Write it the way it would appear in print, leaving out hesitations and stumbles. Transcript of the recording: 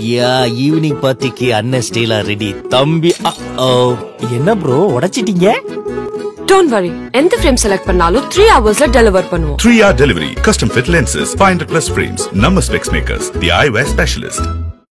யா evening பார்ட்டிக்கு அண்ணன் ஸ்டைலா ரெடி தம்பி. என்ன ப்ரோ உடைச்சிட்டீங்க? Don't worry. எந்த frame select பண்ணாலும் 3 hoursல deliver பண்ணுவோம். 3-hour delivery. Custom fit lenses. 500+ frames. Number specs makers. The eyewear specialist.